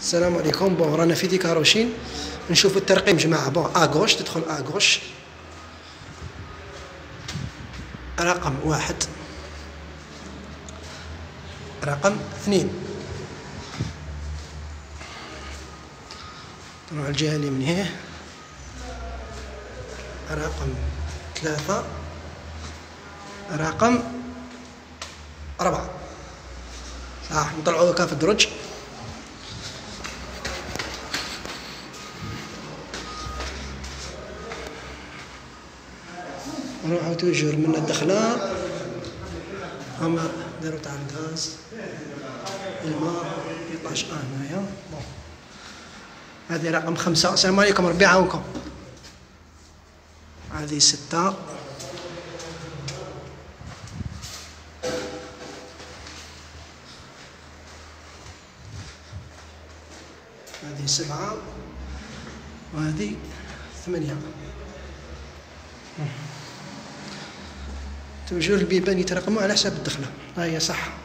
السلام عليكم. بون رانا في ديكاروشين نشوفوا الترقيم جماعه. بون اغوش تدخل اغوش رقم 1 رقم 2 نروح الجهه اليمنيه رقم 3 رقم 4 صح. نطلعوا هكا في الدرج. نروحو توجور من الدخلة هما دارو تاع الغاز الماء يطلعش هنايا. بون هذه رقم 5. السلام عليكم ربي يعاونكم. هذه 6 هذه 7 وهذه 8. توجور البيبان يترقموا على حساب الدخلة. ها هي صح.